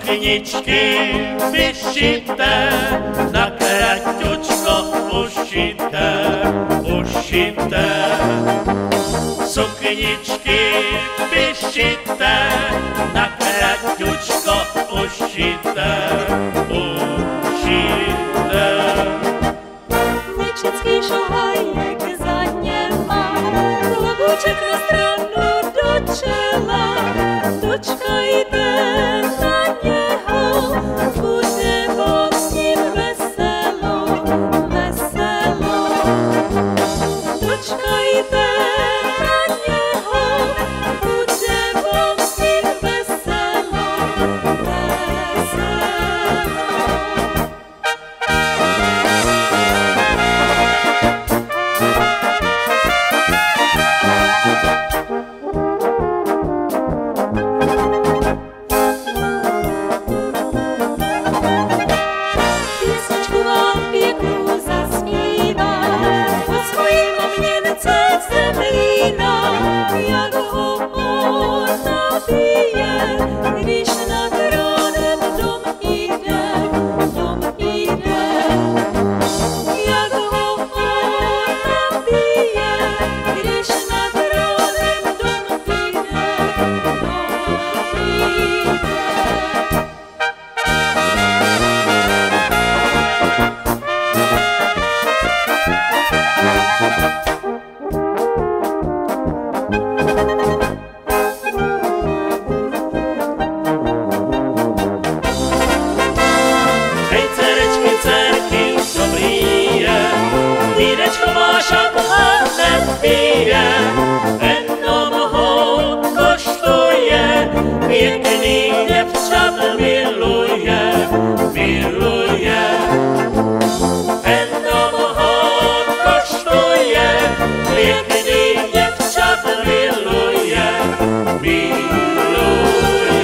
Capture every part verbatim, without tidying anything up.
sukničky vyšité, na kratučko ušité, ušité. Sukničky vyšité, na kratučko ušité, ušité. Něčecký šohajek zadně má, klobouček na stranu do čela, dočkajte na něho, bude vám s ním veselo, veselo. Dočkajte na něho, bude vám s ním veselo, veselo. Písničku vám pěknou zaspívá, pod svojím měnce zemlína, jak ho ona bije, když nad ránem dom jde, dom jde. Jak ho ona bije, když nad ránem dom jde, dom jde. Hej, cerečky, cerky, dobrý je, dírečko máš a nepije, jenom ho koštuje, pěkný děvčat miluje, miluje. Jenom ho koštuje, pěkný děvčat miluje, miluje.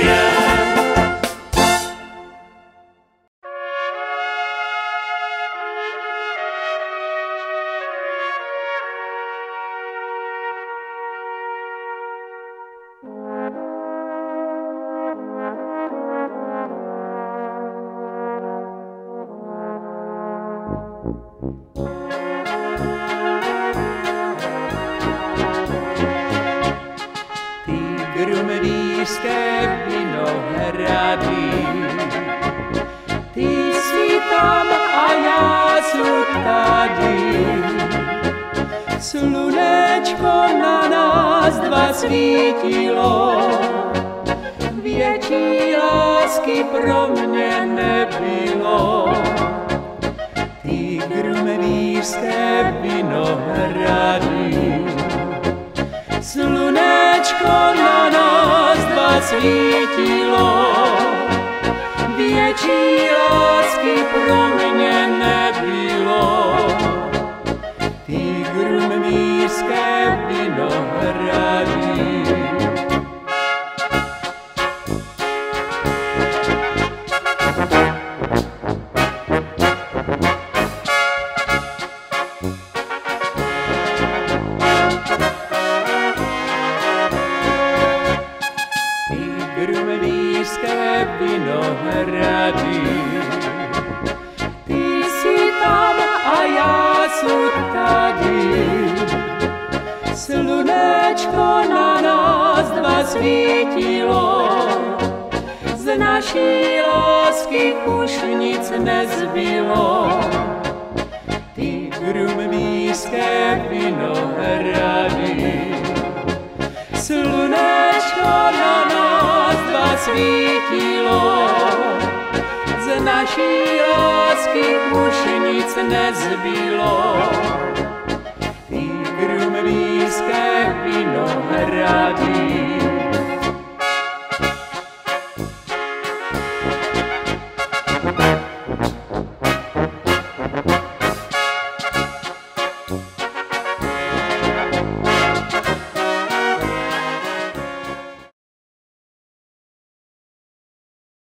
Grumlířské vinohrady. Ty jsi tam a já jsem tady. Slunečko na nás dva svítilo, větší lásky pro mě nebylo. Ty grumlířské vinohrady. Slunečko na nás dva svítilo, větší lásky pro mě nebylo. Ty grumlířské vinohrady. Grumlířské vinohrady. Ty jsi tam a já jsem tady. Slunečko na nás dva svítilo, z naší lásky už nic nezbylo. Ty grumlířské vinohrady. Slunečko na nás dva svítilo, z naší lásky už nic nezbylo. Ty grumlířské vinohrady.